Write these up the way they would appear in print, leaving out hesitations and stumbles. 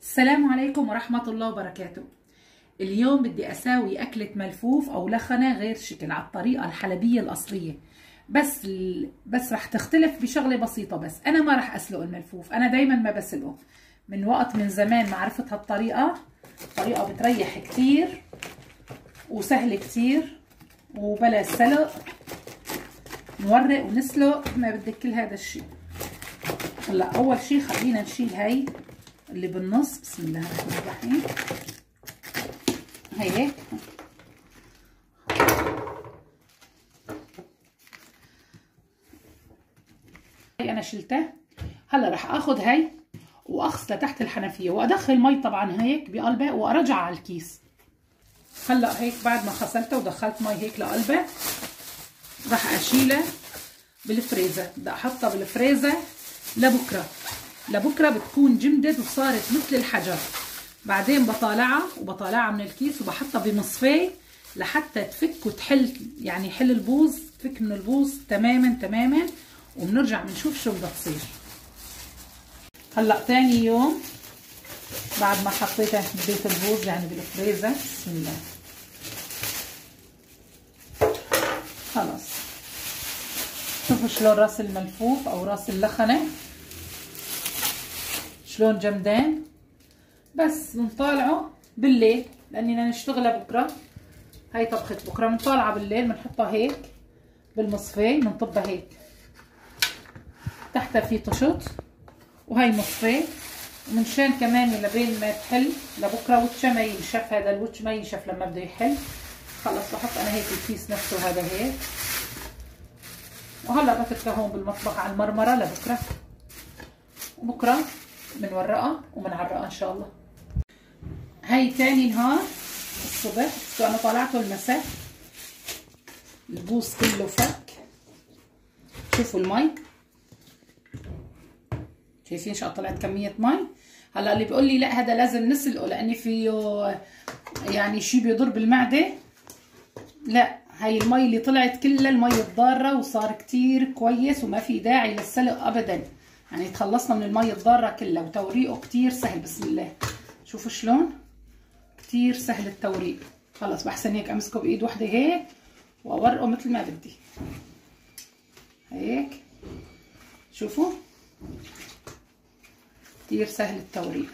السلام عليكم ورحمة الله وبركاته. اليوم بدي أساوي أكلة ملفوف أو لخنة غير شكل على الطريقة الحلبية الأصلية، بس رح تختلف بشغلة بسيطة. بس أنا ما رح أسلق الملفوف، أنا دايما ما بسلقه من وقت من زمان ما عرفت هالطريقة. طريقة بتريح كتير وسهلة كتير وبلا سلق، نورق ونسلق ما بدك كل هذا الشيء. هلا أول شيء خلينا نشيل هاي اللي بالنص. بسم الله الرحمن الرحيم. هيك هي انا شلته. هلا رح اخذ هاي واغسلها تحت الحنفيه وادخل مي طبعا هيك بقلبها وارجعها على الكيس. هلا هيك بعد ما غسلتها ودخلت مي هيك لقلبها رح اشيلها بالفريزر. بدي احطها بالفريزر لبكره بتكون جمدت وصارت مثل الحجر. بعدين بطالعها من الكيس وبحطها بمصفاية لحتى تفك وتحل، يعني يحل البوظ، تفك من البوظ تماما وبنرجع بنشوف شو بدها تصير. هلا ثاني يوم بعد ما حطيتها ببيت البوظ يعني بالفريزر، بسم الله خلص. شوفوا شلون راس الملفوف او راس اللخنه شلون جمدان. بس بنطالعه بالليل لاننا نشتغلها بكره. هاي طبخة بكره، بنطالعها بالليل بنحطها هيك بالمصفاية، بنطبها هيك تحتها في طشط وهي مصفاية. ومنشان كمان لبين ما تحل لبكره وجهها ما ينشف، هذا الوجه ما ينشف لما بده يحل. خلص بحط انا هيك الكيس نفسه هذا هيك. وهلا بتركها هون بالمطبخ على المرمرة لبكره، وبكره بنورقها وبنعرقها ان شاء الله. هاي تاني نهار الصبح، بس انا طلعته المساء البوص كله فك. شوفوا المي، شايفين شو طلعت كمية مي. هلا اللي بيقول لي لا هذا لازم نسلقه لاني فيه يعني شيء بيضر بالمعدة، لا، هاي المي اللي طلعت كلها المي الضارة وصار كتير كويس وما في داعي للسلق ابدا. يعني تخلصنا من المي الضارة كلها وتوريقه كتير سهل. بسم الله شوفوا شلون كتير سهل التوريق. خلص بحسن هيك امسكه بايد وحده هيك واورقه مثل ما بدي هيك. شوفوا كتير سهل التوريق.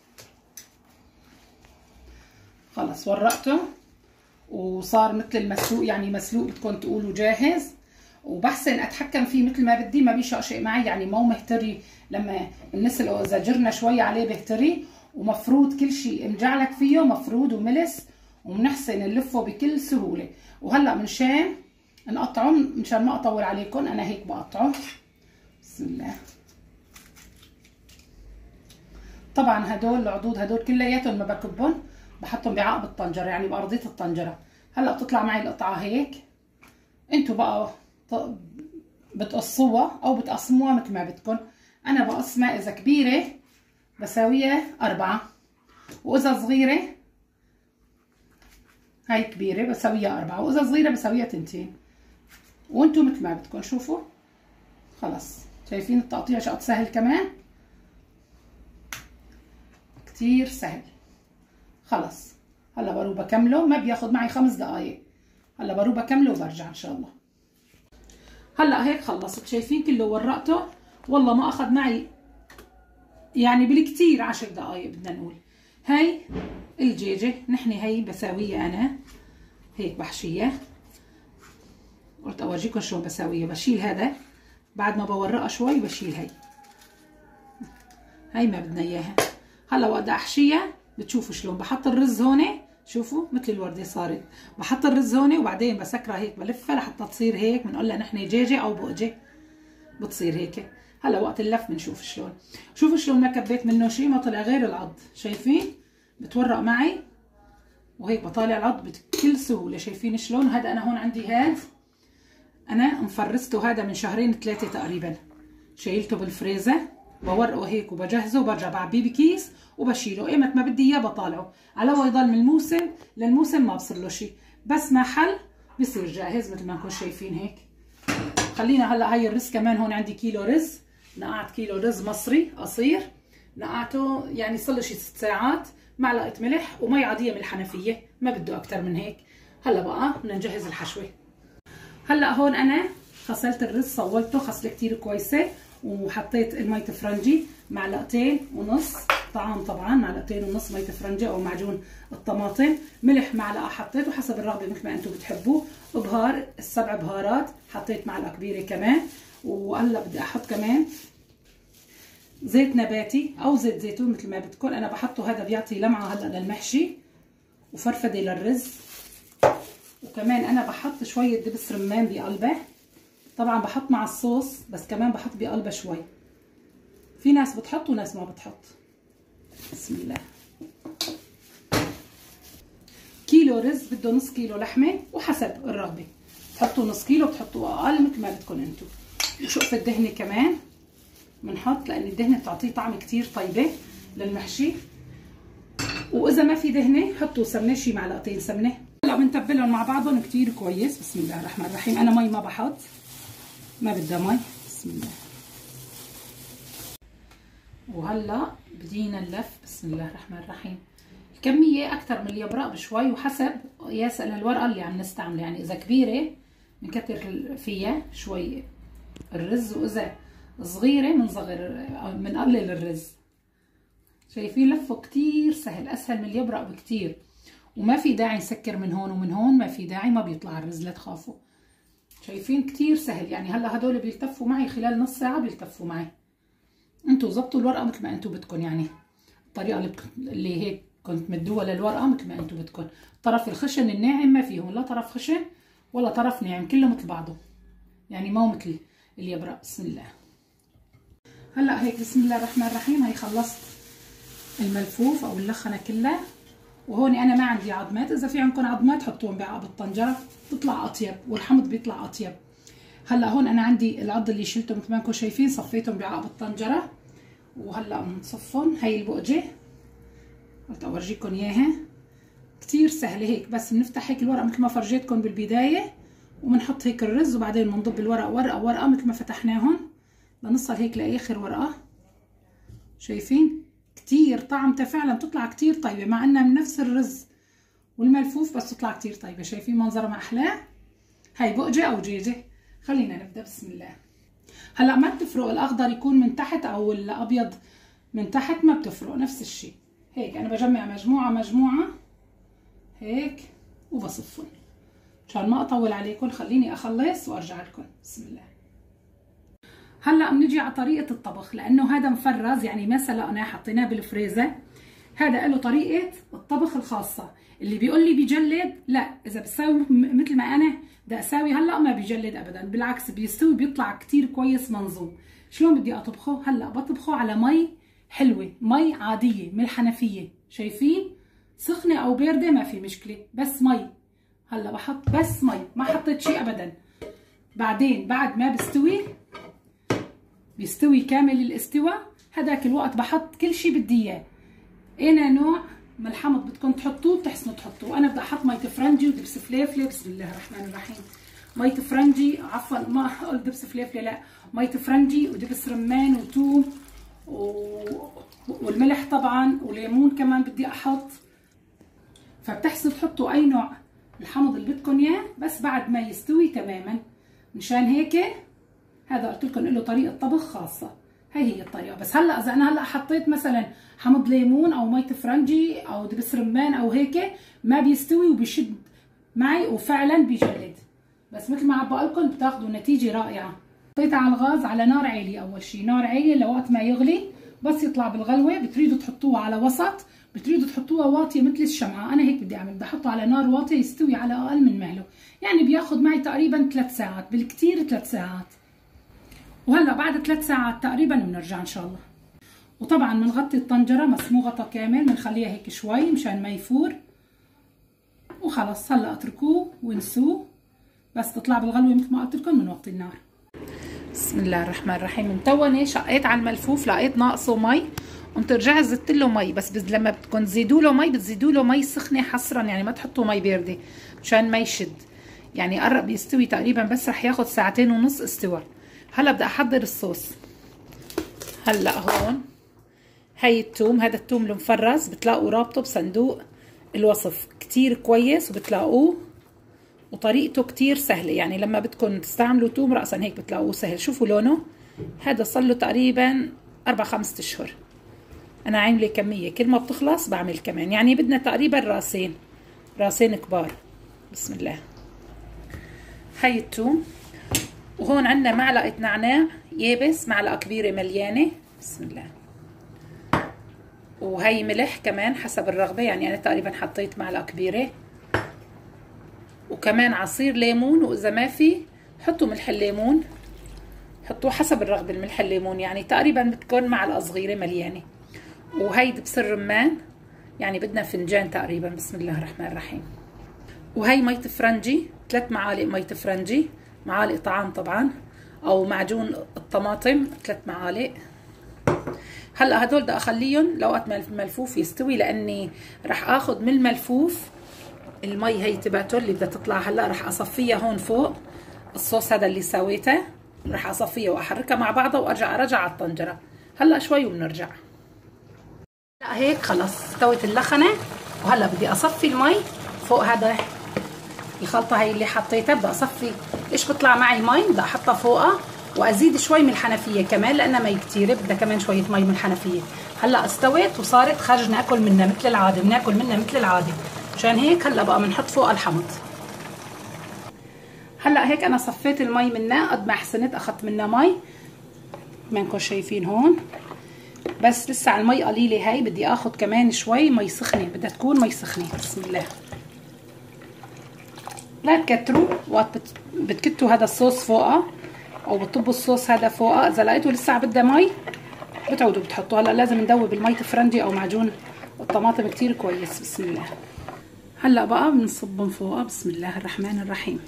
خلص ورقته وصار مثل المسلوق، يعني مسلوق بدكم تقولوا جاهز. وبحسن اتحكم فيه مثل ما بدي، ما بيشقشق معي، يعني مو مهتري. لما بنسلقه اذا جرنا شوي عليه بهتري. ومفروض كل شيء مجعلك فيه مفروض وملس، وبنحسن نلفه بكل سهوله. وهلا منشان نقطعه، مشان ما اطول عليكم انا هيك بقطعه. بسم الله. طبعا هدول العضود هدول كلياتهم ما بكبهم، بحطهم بعقب الطنجره يعني بارضيه الطنجره. هلا بتطلع معي القطعه هيك. انتوا بقى بتقصوها او بتقسموها مثل ما بدكم. انا بقسمها اذا كبيره بساويها 4، واذا صغيره هاي كبيره بساويها 4، واذا صغيره بساويها 2. وانتوا مثل ما بدكم. شوفوا خلص شايفين التقطيع شقد سهل كمان، كتير سهل. خلص هلا بروح بكمله، ما بياخد معي 5 دقايق. هلا بروح بكمله وبرجع ان شاء الله. هلا هيك خلصت، شايفين كله ورقته. والله ما اخذ معي يعني بالكتير 10 دقايق بدنا نقول. هاي الجيجة نحن هي بساويها انا هيك بحشيها. قلت اورجيكم شلون بساويها. بشيل هذا بعد ما بورقها شوي، بشيل هي ما بدنا اياها. هلا وقت احشيها بتشوفوا شلون بحط الرز هون. شوفوا مثل الوردة صارت. بحط الرز هون وبعدين بسكرها هيك بلفها لحتى تصير هيك. بنقول لها نحن جيجة او بقجة بتصير هيك. هلا وقت اللف بنشوف شلون. شوفوا شلون ما كبيت منه شيء، ما طلع غير العض. شايفين بتورق معي وهيك بطالع العض بكل سهولة. شايفين شلون. هذا انا هون عندي هاد انا مفرسته هذا من 2-3 تقريبا. شايلته بالفريزر بورقه هيك وبجهزه وبرجع بعبيه بكيس وبشيله. ايمت ما بدي اياه بطالعه على هو يضل من الموسم للموسم ما بصير له شيء. بس ما حل بصير جاهز مثل ما انكم شايفين هيك. خلينا هلا هاي الرز كمان هون عندي كيلو رز. نقعت كيلو رز مصري قصير نقعته يعني صار له شي 6 ساعات. معلقه ملح ومي عاديه من الحنفيه، ما بده اكثر من هيك. هلا بقى بدنا نجهز الحشوه. هلا هون انا غسلت الرز، صولته غسله كثير كويسه، وحطيت المي فرنجي 1.5 معلقة طعام، طبعا 1.5 معلقة مي فرنجي او معجون الطماطم، ملح معلقه حطيته حسب الرغبه مثل ما انتم بتحبوا، بهار ال7 بهارات حطيت معلقه كبيره كمان. وهلا بدي احط كمان زيت نباتي او زيت زيتون مثل ما بدكم، انا بحطه هذا بيعطي لمعه هلا للمحشي، وفرفده للرز. وكمان انا بحط شويه دبس رمان بقلبه، طبعا بحط مع الصوص بس كمان بحط بقلبه شوي. في ناس بتحط وناس ما بتحط. بسم الله. كيلو رز بده نص كيلو لحمه، وحسب الرغبه بتحطوا نص كيلو بتحطوا اقل مثل ما بدكم انتم. وشقفه دهنه كمان بنحط، لان الدهنه بتعطيه طعم كثير طيبه للمحشي. واذا ما في دهنه حطوا سمنه، شي 2 معلقة سمنه. هلا بنتبلهم مع بعضهم كثير كويس. بسم الله الرحمن الرحيم. انا مي ما بحط، ما بدها مي. بسم الله. وهلا بدينا نلف. بسم الله الرحمن الرحيم. الكميه اكثر من اليبرق بشوي، وحسب قياس الورقه اللي عم نستعمله. يعني اذا كبيره بنكتر فيها شوي الرز، واذا صغيره بنقلل الرز. شايفين لفه كثير سهل، اسهل من اليبرق بكثير، وما في داعي نسكر من هون ومن هون، ما في داعي، ما بيطلع الرز لا تخافوا. شايفين كثير سهل. يعني هلا هدول بيلتفوا معي خلال نص ساعه، بيلتفوا معي. انتوا ظبطوا الورقه مثل ما انتوا بدكم، يعني الطريقه اللي هيك كنت مدوها للورقه مثل ما انتوا بدكم. الطرف الخشن الناعم ما فيهم لا طرف خشن ولا طرف ناعم، كله مثل بعضه، يعني ما هو مثل اليبرق. بسم الله. هلا هيك بسم الله الرحمن الرحيم. هي خلصت الملفوف او اللخنه كلها، وهون انا ما عندي عظمات. اذا في عندكم عظمات حطوهم بعقب الطنجره بتطلع اطيب، والحمض بيطلع اطيب. هلا هون انا عندي العض اللي شلته مثل ما انكم شايفين، صفيتهم بعقب الطنجره، وهلا بنصفهم. هي البقجه قلت اورجيكم اياها، كثير سهله هيك. بس بنفتح هيك الورقه مثل ما فرجيتكم بالبدايه، وبنحط هيك الرز، وبعدين بنضب الورق ورقه ورقه مثل ما فتحناهم لنوصل هيك لاخر ورقه. شايفين كثير طعمتها فعلا بتطلع كثير طيبه، مع انها من نفس الرز والملفوف، بس تطلع كثير طيبه. شايفين منظرها ما احلاه. هي بقجه او جيجه. خلينا نبدا. بسم الله. هلا ما بتفرق الاخضر يكون من تحت او الابيض من تحت، ما بتفرق، نفس الشيء. هيك انا بجمع مجموعه مجموعه هيك وبصفهم مشان ما اطول عليكم. خليني اخلص وارجع لكم. بسم الله. هلا بنجي على طريقه الطبخ، لانه هذا مفرز يعني ما سلقناه، حطيناه بالفريزر. هذا له طريقه الطبخ الخاصه. اللي بيقول لي بيجلد، لا، اذا بسوي مثل ما انا بدي اسوي هلا ما بيجلد ابدا، بالعكس بيستوي، بيطلع كثير كويس منظوم. شلون بدي اطبخه؟ هلا بطبخه على مي حلوه، مي عاديه من الحنفيه. شايفين سخنه او بارده ما في مشكله، بس مي. هلا بحط بس مي، ما حطيت شيء ابدا. بعدين بعد ما بيستوي كامل الاستواء، هذاك الوقت بحط كل شيء بدي اياه. انا نوع من الحمض بدكم تحطوه بتحسنوا تحطوه. انا بدي احط مي فرنجي ودبس فليفله. بسم الله الرحمن الرحيم. مي فرنجي، عفوا ما قلت دبس فليفله، لا، مي فرنجي ودبس رمان وثوم والملح طبعا، وليمون كمان بدي احط. فبتحسنوا تحطوا اي نوع الحمض اللي بدكم اياه، بس بعد ما يستوي تماما. مشان هيك هذا قلت لكم له طريقه طبخ خاصه. هي الطريقه. بس هلا اذا انا هلا حطيت مثلا حمض ليمون او مي فرنجي او دبس رمان او هيك، ما بيستوي وبيشد معي وفعلا بيجلد. بس مثل ما عم بقول لكم بتاخذوا نتيجه رائعه. حطيتها على الغاز على نار عاليه. اول شيء نار عاليه لوقت ما يغلي، بس يطلع بالغلوه. بتريدوا تحطوها على وسط، بتريدوا تحطوها واطيه مثل الشمعه. انا هيك بدي اعمل، بدي احطه على نار واطيه يستوي على اقل من مهله. يعني بياخذ معي تقريبا 3 ساعات بالكثير، 3 ساعات. وهلا بعد 3 ساعات تقريبا بنرجع ان شاء الله. وطبعا بنغطي الطنجره، بس مو غطا كامل، بنخليها هيك شوي مشان ما يفور. وخلص هلا اتركوه وانسوه، بس تطلع بالغلوه مثل ما قلت لكم بنوطي النار. بسم الله الرحمن الرحيم. متونه شقيت على الملفوف، لقيت ناقصه مي، قمت رجعت زدت له مي. بس لما بدكم تزيدوا له مي بتزيدوا له مي سخنه حصرا، يعني ما تحطوا مي بارده مشان ما يشد. يعني قرب يستوي تقريبا، بس رح ياخذ 2.5 ساعة استوى. هلا بدي احضر الصوص. هلا هون هاي التوم، هذا التوم المفرز بتلاقوا رابطه بصندوق الوصف، كتير كويس وبتلاقوه وطريقته كتير سهله. يعني لما بدكم تستعملوا توم رأسا هيك بتلاقوه سهل. شوفوا لونه، هذا صار له تقريبا 4-5 اشهر. انا عامله كميه، كل ما بتخلص بعمل كمان. يعني بدنا تقريبا راسين كبار. بسم الله. هاي التوم، وهون عندنا معلقه نعناع يابس، معلقه كبيره مليانه. بسم الله. وهي ملح كمان حسب الرغبه، يعني انا تقريبا حطيت معلقه كبيره. وكمان عصير ليمون، واذا ما في حطوا ملح الليمون، حطوه حسب الرغبه الملح الليمون، يعني تقريبا بتكون معلقه صغيره مليانه. وهي دبس الرمان، يعني بدنا فنجان تقريبا. بسم الله الرحمن الرحيم. وهي مية فرنجي، 3 معالق مية فرنجي، معالق طعام طبعا، او معجون الطماطم 3 معالق. هلا هدول بدي اخليهم لوقت ما الملفوف يستوي، لاني رح اخذ من الملفوف المي هي تبعته اللي بدها تطلع. هلا رح اصفيها هون فوق الصوص هذا اللي سويته، رح اصفيها واحركها مع بعضها وارجع على الطنجره. هلا شوي وبنرجع. لا هيك خلص استوت اللخنه، وهلا بدي اصفي المي فوق هذا الخلطه هي اللي حطيتها. بدي اصفي، ايش بطلع معي مي بدي احطها فوقها، وازيد شوي من الحنفيه كمان لانها مي كثيره، بدها كمان شويه مي من الحنفيه. هلا استوت وصارت خرج ناكل منها مثل العاده، بناكل منها مثل العاده. مشان هيك هلا بقى بنحط فوقها الحمض. هلا هيك انا صفيت المي منها قد ما حسنت، اخذت منها مي منكم شايفين هون، بس لسه على المي قليله. هاي بدي اخذ كمان شوي مي سخنه، بدها تكون مي سخنه. بسم الله. لا تكتروا وقت بتكتوا هذا الصوص فوقها، او بتطبوا الصوص هذا فوقها. اذا لقيتوا لسه بدها مي بتعودوا بتحطوا. هلا لازم ندوب المي فرنجي او معجون الطماطم كتير كويس. بسم الله. هلا بقى بنصبهم فوقها. بسم الله الرحمن الرحيم.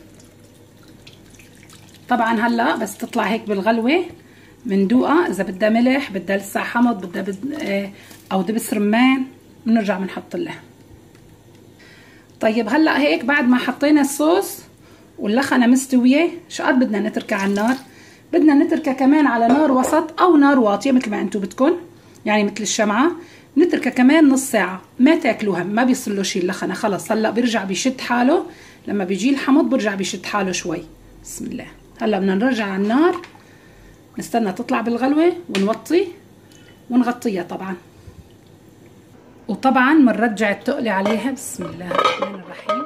طبعا هلا بس تطلع هيك بالغلوه بندوقها، اذا بدها ملح، بدها لسه حمض، بدها او دبس رمان، بنرجع بنحط لها. طيب هلا هيك بعد ما حطينا الصوص واللخنه مستويه، شو قد بدنا نتركها على النار؟ بدنا نتركها كمان على نار وسط او نار واطيه مثل ما انتم بدكم، يعني مثل الشمعه. نتركها كمان نص ساعه. ما تاكلوها، ما بيصير له شيء اللخنه، خلص هلا بيرجع بيشد حاله. لما بيجي الحمض بيرجع بيشد حاله شوي. بسم الله. هلا بدنا نرجع على النار، نستنى تطلع بالغلوه ونوطي ونغطيها طبعا. وطبعا بنرجع التقلة عليها. بسم الله الرحمن الرحيم.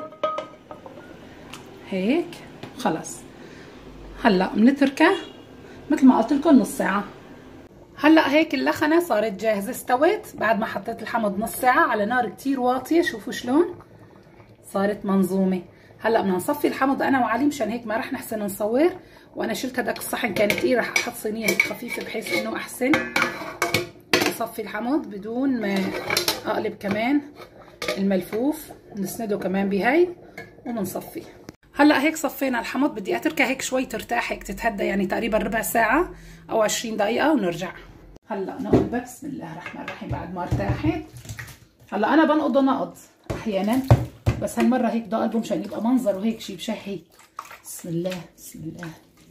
هيك خلص. هلا بنتركها مثل ما قلت لكم نص ساعه. هلا هيك اللخنه صارت جاهزه، استوت بعد ما حطيت الحمض نص ساعه على نار كتير واطيه. شوفوا شلون صارت منظومه. هلا بدنا نصفي الحمض انا وعلي، مشان هيك ما رح نحسن نصور. وانا شلت هداك الصحن كان ثقيل، رح احط صينيه هيك خفيفه بحيث انه احسن اصفي الحمض بدون ما اقلب كمان الملفوف. نسنده كمان بهي وبنصفي. هلا هيك صفينا الحمض، بدي اتركها هيك شوي ترتاح، هيك تتهدى، يعني تقريبا ربع ساعه او 20 دقيقه ونرجع. هلا نقلبها. بسم الله الرحمن الرحيم. بعد ما ارتاحت هلا انا بنقضه نقض احيانا، بس هالمره هيك بدي اقلبه مشان يبقى منظر وهيك شيء بشهي. بسم الله. بسم الله.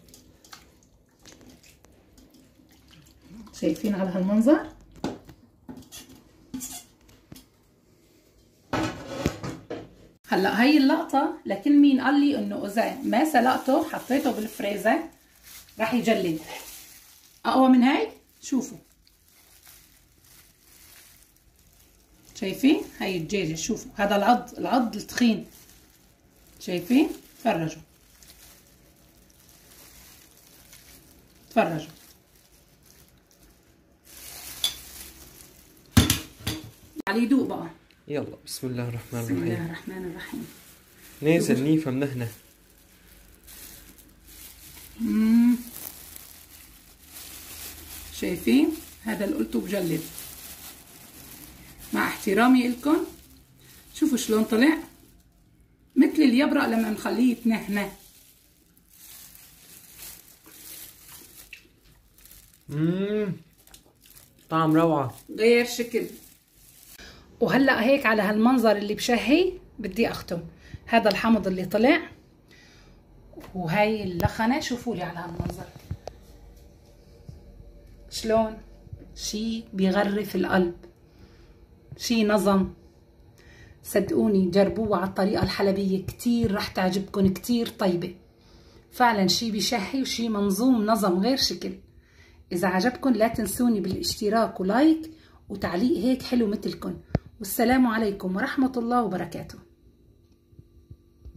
شايفين على هالمنظر؟ هلا هي اللقطه لكل مين قال لي انه اذا ما سلقته حطيته بالفريزر راح يجلد. اقوى من هاي. شوفوا شايفين هاي الدجاجه، شوفوا هذا العض التخين، شايفين؟ تفرجوا تفرجوا. علي يدوق بقى. يلا بسم الله الرحمن الرحيم. بسم الله الرحمن الرحيم. نازل نيفه منهنه. شايفين هذا اللي قلته بجلد. مع احترامي لكم شوفوا شلون طلع مثل اليبرق لما نخليه يتنهنه. طعم روعه، غير شكل. وهلا هيك على هالمنظر اللي بشهي بدي اختم. هذا الحمض اللي طلع وهي اللخنه، شوفوا لي على هالمنظر شلون شي بيغرف القلب، شي نظم. صدقوني جربوه على الطريقة الحلبية، كتير رح تعجبكم، كتير طيبة فعلا. شي بشهي وشي منظوم نظم غير شكل. إذا عجبكم لا تنسوني بالاشتراك ولايك وتعليق هيك حلو مثلكم. والسلام عليكم ورحمة الله وبركاته.